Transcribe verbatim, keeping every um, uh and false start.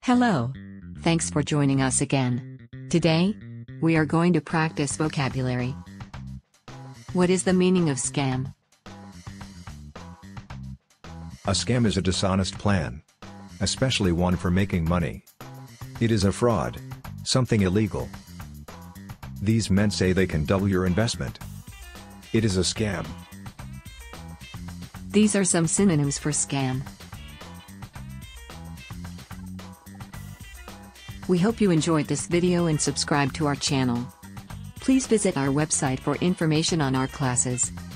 Hello. Thanks for joining us again. Today, we are going to practice vocabulary. What is the meaning of scam? A scam is a dishonest plan. Especially one for making money. It is a fraud. Something illegal. These men say they can double your investment. It is a scam. These are some synonyms for scam. We hope you enjoyed this video and subscribe to our channel. Please visit our website for information on our classes.